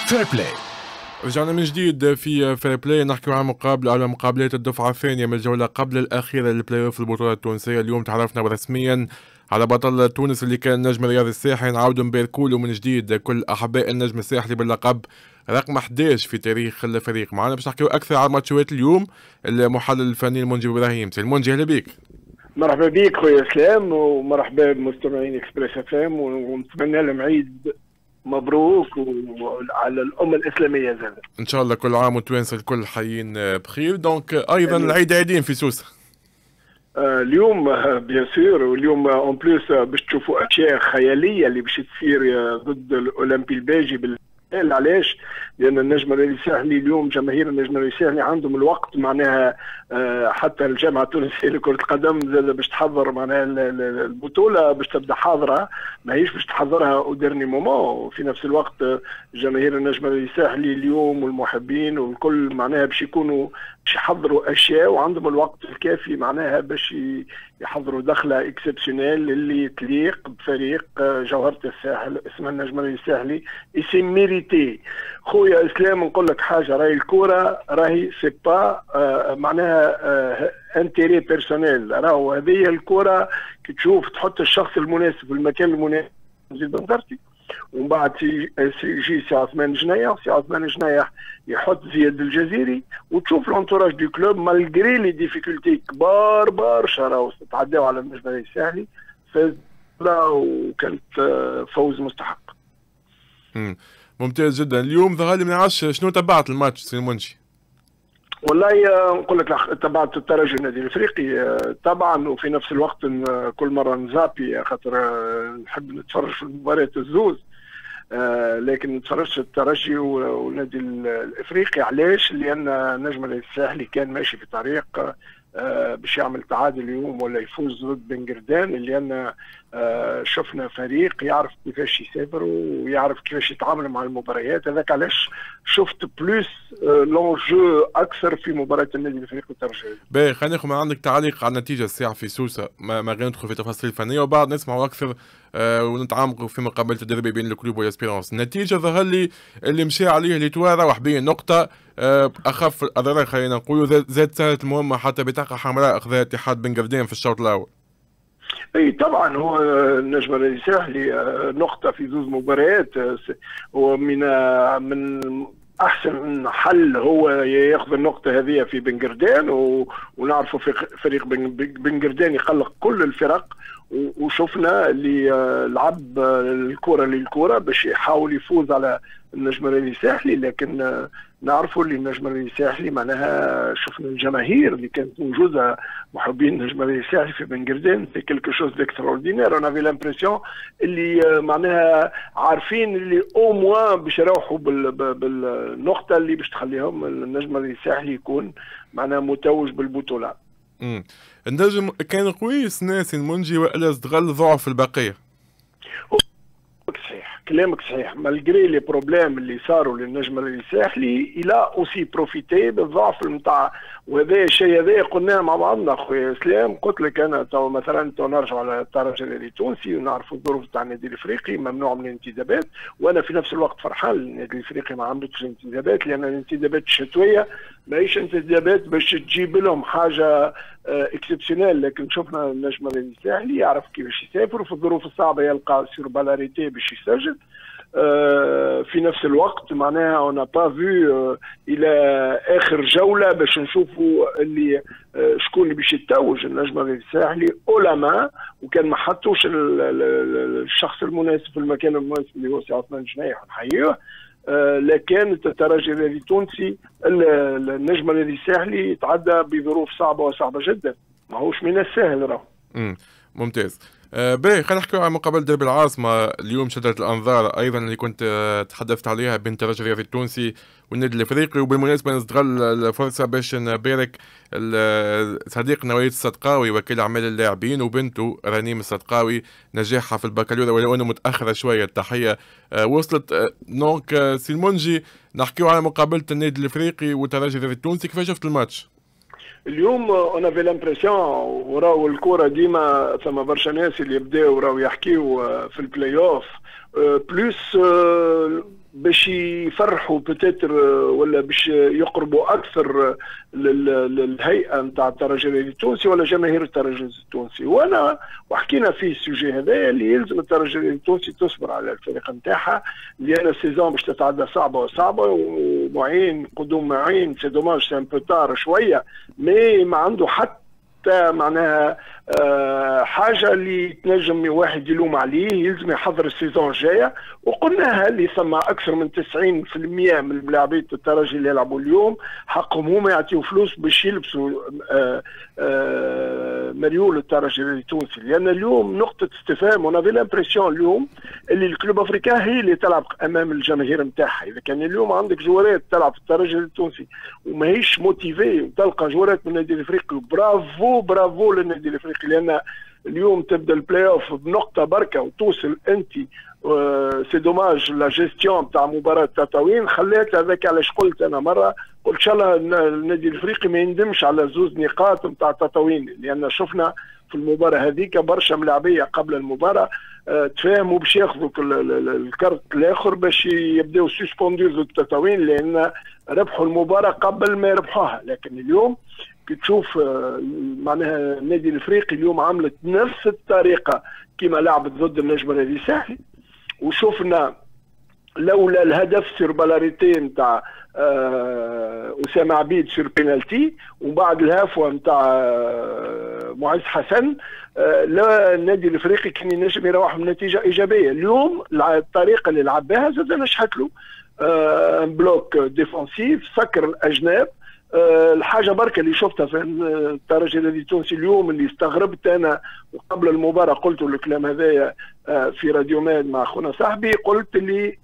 فير بلاي. رجعنا من جديد في فير بلاي نحكي عن مقابلة على مقابلات الدفعة الثانية من الجولة قبل الأخيرة للبلاي اوف البطولة التونسية. اليوم تعرفنا رسميا على بطل تونس اللي كان النجم رياض الساحلي. نعاودوا نباركوا من جديد كل أحباء النجم الساحلي باللقب رقم 11 في تاريخ الفريق. معنا باش نحكيو أكثر على ماتشات اليوم المحلل الفني المنجي إبراهيم. سي المنجي، أهلا بك. مرحبا بك خويا اسلام، ومرحبا بمستمعين اكسبريس اف ام، ونتمنى لهم عيد مبروك وعلى الامه الاسلاميه زاد. ان شاء الله كل عام والتوانسه الكل حيين بخير. دونك ايضا العيد عيدين في سوسه. اليوم بيان سور، واليوم اون بلوس باش تشوفوا اشياء خياليه اللي باش تصير ضد الاولمبي الباجي. علاش؟ لان النجم الساحلي اليوم جماهير النجم الساحلي عندهم الوقت، معناها حتى الجامعه التونسيه لكره القدم زاد باش تحضر معناها البطوله باش تبدا حاضره، ماهيش باش تحضرها او ديرني مومون. وفي نفس الوقت جماهير النجم الساحلي اليوم والمحبين والكل معناها باش يكونوا باش يحضروا اشياء، وعندهم الوقت الكافي معناها باش يحضروا دخله اكسبسيونيل اللي تليق بفريق جوهره الساحل اسمها النجم الساحلي. سي ميريتي خويا اسلام. نقول لك حاجه، راهي الكره راهي سي با معناها انتيري بيرسونيل، راهو هذه الكره كي تشوف تحط الشخص المناسب في المكان المناسب زيد بنظرتي، ومن بعد يجي سي عثمان جنايح، سي عثمان جنايح يحط زياد الجزيري، وتشوف لونتوراج دو كلوب مالغري لي ديفيكولتي كبار برشا راهو تعداو على النجم الساحلي، فاز وكانت فوز مستحق. ممتاز جدا. اليوم ظهر لي ما نعرفش شنو تبعت الماتش سي المنشي. والله نقول لك تبعت الترجي النادي الافريقي طبعا، وفي نفس الوقت كل مره نزابي خاطر نحب نتفرج في المباريات الزوز، لكن ما نتفرجش الترجي والنادي الافريقي. علاش؟ لان النجم الساحلي كان ماشي في طريق باش يعمل تعادل اليوم ولا يفوز ضد بنغردان، لان شفنا فريق يعرف كيفاش يسافر ويعرف كيفاش يتعامل مع المباريات. هذاك علاش شفت بلوس لونجو اكثر في مباراه النادي الافريقي والترجي. باهي، خلينا ناخذ من عندك تعليق على النتيجه الساعه في سوسه، ما غير ندخل في تفاصيل فنيه وبعد نسمعوا اكثر ونتعمقوا في مقابله الديربي بين الكلوب والاسبيرونس. النتيجه ظهر لي اللي مشى عليه ليتوارا وحبيه نقطه اخف الاضرار، خلينا نقولوا زاد سهلت المهمه حتى بطاقه حمراء اخذها اتحاد بنغردان في الشوط الاول. اي طبعا، هو النجم الساحلي نقطه في زوج مباريات، هو من احسن حل هو ياخذ النقطه هذه في بنغردان، ونعرفوا في فريق بنغردان يقلق كل الفرق، وشفنا اللي لعب الكره للكره باش يحاول يفوز على النجم الساحلي. لكن نعرفوا اللي النجم الساحلي معناها شفنا الجماهير اللي كانت موجوده محبين النجم الساحلي في بنغردان في كيلكو شوز ديكستراوردينير. انا في لامبرسيون اللي معناها عارفين اللي او موان باش يروحوا بالنقطه اللي باش تخليهم النجم الساحلي يكون معناها متوج بالبطوله. النجم كان كويس ناسي المنجي والا استغل ضعف البقيه. صحيح، كلامك صحيح. مالغري لي بروبليم اللي صاروا للنجم الساحلي الى اوسي بروفيتي بالضعف نتاع، وهذا الشيء هذا قلناه مع بعضنا خويا اسلام. قلت لك انا تو مثلا نرجع على الترجي التونسي ونعرفوا الظروف تاع النادي الافريقي ممنوع من الانتدابات، وانا في نفس الوقت فرحان النادي الافريقي ما عملتش انتدابات، لان الانتدابات الشتويه ماهيش انتدابات باش تجيب لهم حاجه اكسبسيونيل. لكن شفنا النجم الساحلي يعرف كيفاش يسافر، وفي الظروف الصعبه يلقى سيربالاريتي باش يسجل. في نفس الوقت معناها اون با فيو الى اخر جوله باش نشوفوا اللي شكون اللي باش يتوج النجم الساحلي اولاما، وكان ما حطوش الشخص المناسب في المكان المناسب اللي هو سي عثمان جنايح نحييه. لكن الترجي التونسي النجم الساحلي يتعدى بظروف صعبه وصعبه جدا، ماهوش من السهل راهو. ممتاز. باهي، خلينا نحكيو عن مقابلة ديربي العاصمة. اليوم شدت الأنظار أيضا اللي كنت تحدثت عليها بين الترجي الرياضي التونسي والنادي الأفريقي. وبالمناسبة نستغل الفرصة باش نبارك صديقنا وليد الصدقاوي وكيل أعمال اللاعبين وبنته رنيم الصدقاوي نجاحها في البكالوريا ولو أنه متأخرة شوية. التحية وصلت. دونك سي المنجي نحكيو على مقابلة النادي الأفريقي والترجي الرياضي التونسي، كيفاش شفت الماتش؟ اليوم انا في لامبرسيون وراو الكره ديما ثم برشا ناس اللي يبداو راو يحكيو في البلاي اوف بلوس باش يفرحوا بتاتر ولا باش يقربوا اكثر للهيئه نتاع الترجي التونسي ولا جماهير الترجي التونسي. وانا وحكينا في السوجي هذا اللي يلزم الترجي التونسي تصبر على الفريق نتاعها، لان السيزون باش تتعدى صعبه ومعين قدوم معين. سي دوماج سي ان بو تار شويه، مي ما عنده حتى معناها حاجه اللي تنجم واحد يلوم عليه. يلزم يحضر السيزون الجايه، وقلناها اللي ثم اكثر من 90% من لاعبين الترجي اللي يلعبوا اليوم حقهم هما يعطيو فلوس باش يلبسوا مريول الترجي التونسي. لان اليوم نقطه استفهام، ونافي لامبرسيون اليوم اللي الكلوب افريكان هي اللي تلعب امام الجماهير نتاعها. اذا كان اليوم عندك جوارات تلعب في الترجي التونسي وماهيش موتيفي، وتلقى جوارات من النادي الافريقي، برافو للنادي الافريقي. لان اليوم تبدا البلاي اوف بنقطه بركه وتوصل انت. سي دوماج لا جيستيون تاع مباراه تطاوين خلات هذاك. علاش قلت انا مره، قلت ان شاء الله النادي الافريقي ما يندمش على زوز نقاط نتاع تطاوين، لان شفنا في المباراه هذيك برشا ملاعبيه قبل المباراه تفاهموا باش ياخذوا الكرت الاخر باش يبداو سسبوندو ضد تطاوين، لان ربحوا المباراه قبل ما يربحوها. لكن اليوم كي تشوف معناها النادي الافريقي اليوم عملت نفس الطريقه كما لعبت ضد النجم الرياضي الساحلي، وشفنا لولا الهدف سير بالاريتي نتاع اسامه عبيد سير بينالتي وبعد الهفوه نتاع معز حسن، لا النادي الافريقي كان ينجم يروح بنتيجه ايجابيه. اليوم الطريقه اللي لعب بها زاد نجحت له، بلوك ديفونسيف سكر الاجناب. الحاجه بركه اللي شفتها في الترجي التونسي اليوم اللي استغربت انا، وقبل المباراه قلت الكلام هذايا في راديو ماد مع خونا صاحبي، قلت اللي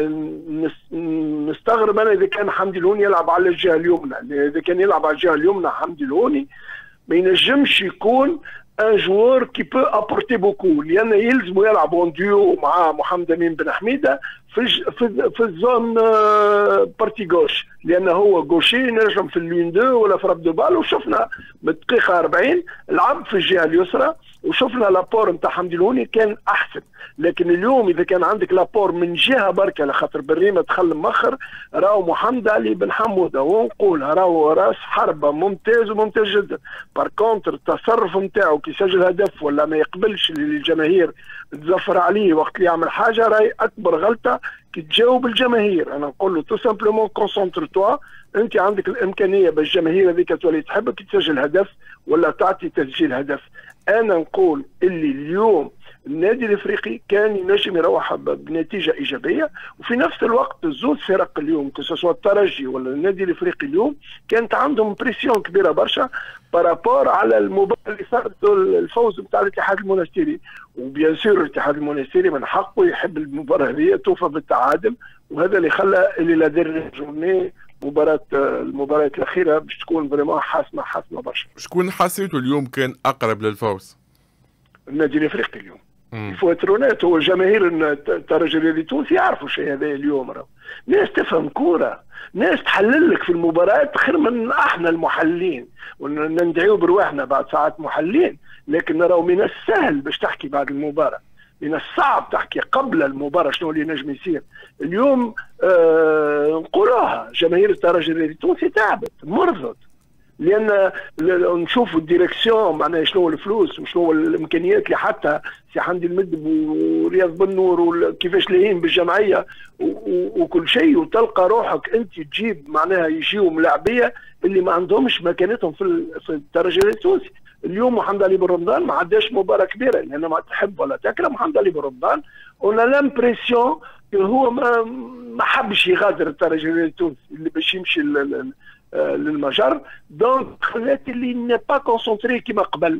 نستغرب انا اذا كان حمدي الهوني يلعب على الجهه اليمنى. اذا كان يلعب على الجهه اليمنى حمدي الهوني ما ينجمش يكون ان جوور كي بو ابورتي بوكو، لان يلزم يلعب اون ديو مع محمد امين بن حميده في الزون بارتي غوش، لان هو غوشي نجم في اللين دو ولا في رب دو بال. وشفنا بالدقيقه 40 لعب في الجهه اليسرى، وشفنا لابور نتاع حمدي الهوني كان احسن. لكن اليوم اذا كان عندك لابور من جهه بركه، لخاطر بريمه دخل مؤخر، راهو محمد علي بن حموده ونقول راهو راس حربه ممتاز وممتاز جدا. بار كونتر التصرف نتاعو كي يسجل هدف ولا ما يقبلش الجماهير تزفر عليه وقت اللي يعمل حاجه، راهي اكبر غلطه كي تجاوب الجماهير. انا نقول له تو سامبلومون كونسونتر توا، انت عندك الامكانيه باش الجماهير هذيك تولي تحبك تسجل هدف ولا تعطي تسجيل هدف. انا نقول اللي اليوم النادي الافريقي كان ينجم يروح بنتيجه ايجابيه، وفي نفس الوقت الزوز فرق اليوم كسوا الترجي ولا النادي الافريقي اليوم كانت عندهم بريسيون كبيره برشا بارابور على المباراه اللي صارت الفوز نتاع الاتحاد المنستيري. وبيان سور الاتحاد المنستيري من حقه يحب المباراه هذه توفى بالتعادل، وهذا اللي خلى اللي لا دير جورني المباريات الاخيره باش تكون فريمون حاسمه برشا. شكون حسيته اليوم كان اقرب للفوز؟ النادي الافريقي اليوم. الفواترونات هو جماهير الترجي التونسي يعرفوا شيء هذا اليوم. ناس تفهم كوره، ناس تحلل لك في المباريات خير من احنا المحللين، وندعيو برواحنا بعد ساعات محللين. لكن راهو من السهل باش تحكي بعد المباراه، من الصعب تحكي قبل المباراه شنو اللي نجم يصير. اليوم نقولوها جماهير الترجي التونسي تعبت مرضت، لان نشوفوا الديريكسيون معناها شنو الفلوس وشنو الامكانيات اللي حتى سي حمدي المدب ورياض بن نور وكيفاش لاهين بالجمعيه وكل شيء، وتلقى روحك انت تجيب معناها يجيو ملاعبيه اللي ما عندهمش مكانتهم في الترجي التونسي. اليوم محمد علي بن رمضان ما عندهاش مباراه كبيره، لان ما تحب ولا تكره محمد علي بن رمضان، ولا لامبريسيون هو ما حبش يغادر الترجي التونسي اللي باش يمشي للمجر. دونك خلات اللي ني با كونسونتري كيما قبل.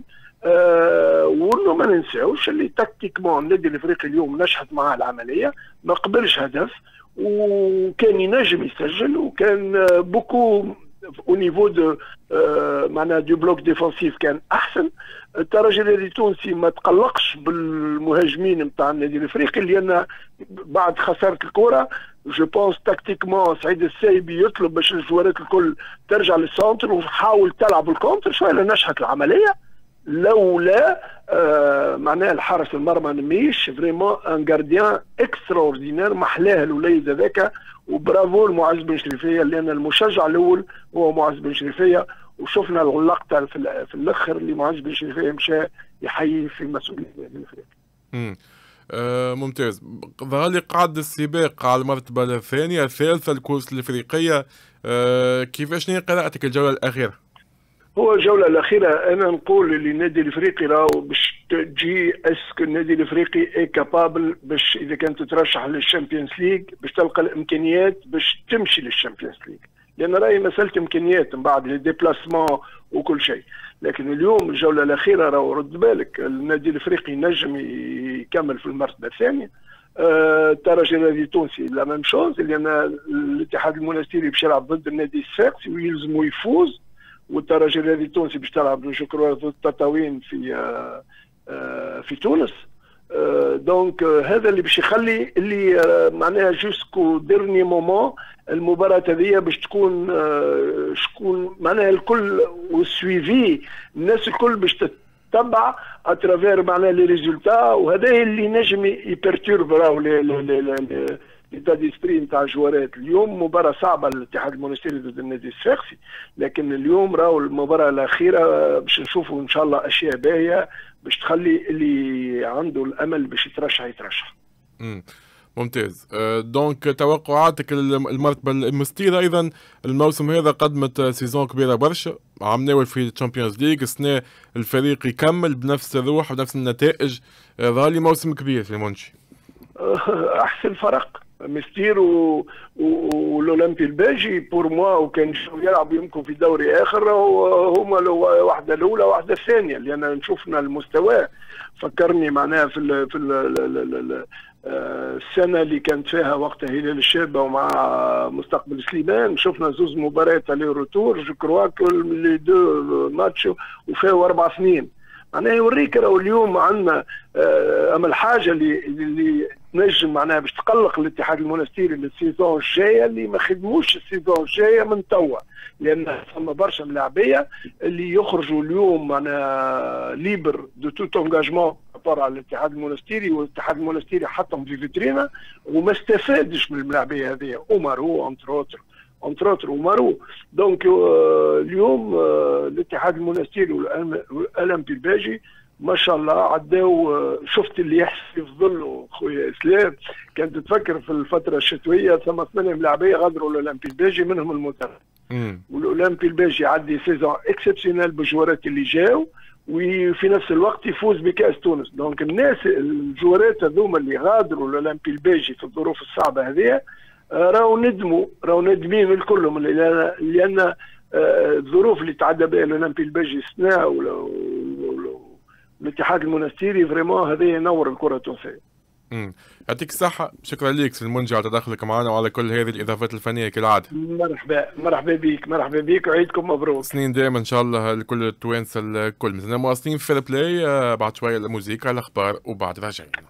وانه ما ننساوش اللي تكتيكمون النادي الافريقي اليوم نجحت معاه العمليه، ما قبلش هدف وكان ينجم يسجل، وكان بوكو او نيفو دو معناها دو بلوك ديفونسيف كان احسن. الترجي التونسي ما تقلقش بالمهاجمين نتاع النادي الافريقي، لان بعد خساره الكره جو بونس تكتيكمون سعيد السايبي يطلب باش الجوارات الكل ترجع للسونتر وحاول تلعب الكونتر شويه، نجحت العمليه. لولا معناها الحارس المرمى نميش فريمون ان جارديان اكسترا اوردينير، محلاه الوليد هذاك. وبرافو لمعز بن شريفيه، لان المشجع الاول هو معز بن شريفيه. وشفنا اللقطه في الاخر اللي معز بن شريفيه مشى يحيي في مسؤوليه الفريق. ممتاز. ظهر لي قاعد السباق على المرتبه الثانيه الثالثه الكؤوس الافريقيه. كيفاش قراءتك الجوله الاخيره؟ هو الجولة الأخيرة أنا نقول اللي النادي الإفريقي راهو باش تجي اسك النادي الإفريقي اي كابابل باش إذا كانت تترشح للشامبيونز ليج باش تلقى الإمكانيات باش تمشي للشامبيونز ليج، لأن راهي مسألة إمكانيات من بعد لي ديبلاسمون وكل شيء. لكن اليوم الجولة الأخيرة راهو رد بالك النادي الإفريقي نجم يكمل في المرتبة الثانية. الترجي الرياضي التونسي لا ميم شوز، لأن الاتحاد المونستيري باش يلعب ضد النادي الصفاقسي ويلزمو يفوز، والترجي الرياضي التونسي باش تلعب جو ضد التطاوين في تونس. دونك هذا اللي باش يخلي اللي معناها جوسكو ديرني مومون المباراة هذه باش تكون شكون معناها الكل والسويفي الناس الكل باش تتبع اترافير معناها لي ريزولتا. وهذا اللي نجم يبرتورب راهو ليتا ديسبري نتاع الجوارات. اليوم مباراة صعبة للاتحاد المونستيري ضد النادي الصفاقسي، لكن اليوم راهو المباراة الأخيرة باش نشوفوا إن شاء الله أشياء باهية باش تخلي اللي عنده الأمل باش يترشح. ممتاز. دونك توقعاتك المرتبة المستيرة أيضا الموسم هذا قدمت سيزون كبيرة برشا، عم ناول في الشامبيونز ليج السنة الفريق يكمل بنفس الروح ونفس النتائج. ظهر لي موسم كبير في المنشي. أحسن فرق مستير والاولمبي الباجي بور موا، وكان يلعبوا يمكن في دوري اخر هما واحده الاولى واحده الثانيه، لان شفنا المستوى. فكرني معناها في السنه اللي كانت فيها وقتها هلال الشابه ومع مستقبل سليمان، شفنا زوز مباريات على روتور جو كروا كل لي دو ماتش وفيه 4 سنين. معناها يوريك راهو اليوم عندنا اما الحاجه اللي نجم معناها باش تقلق الاتحاد المونستيري للسيزون الجايه اللي ما خدموش السيزون الجايه من توا، لان ثم برشا ملاعبيه اللي يخرجوا اليوم معناها ليبر دو توت انجاجمون على الاتحاد المونستيري، والاتحاد المونستيري حطهم في فيترينا وما استفادش من الملاعبيه هذه. اومارو انتر اوتر ومارو. دونك اليوم الاتحاد المونستيري والاولمبي الباجي ما شاء الله عداو. شفت اللي يحصل في ظله خويا اسلام، كانت تفكر في الفتره الشتويه ثم 8 ملاعبيه غادروا الاولمبي الباجي منهم المنتخب. والاولمبي الباجي عدي سيزون اكسبسيونيل بالجوارات اللي جاوا، وفي نفس الوقت يفوز بكاس تونس. دونك الناس الجوارات هذوما اللي غادروا الاولمبي الباجي في الظروف الصعبه هذه راهو نادمين الكلهم، لان الظروف اللي تعدى بها الاولمبي الباجي السنه والاتحاد المونستيري فريمون هذا ينور الكره التونسيه. يعطيك الصحة، شكرا لك سي المنجي على تدخلك معنا وعلى كل هذه الإضافات الفنية كالعادة. مرحبا بك وعيدكم مبروك. سنين دائما إن شاء الله لكل التوانسة الكل. مازلنا مواصلين في فير بلاي، بعد شوية الموسيقى الأخبار وبعد راجعين.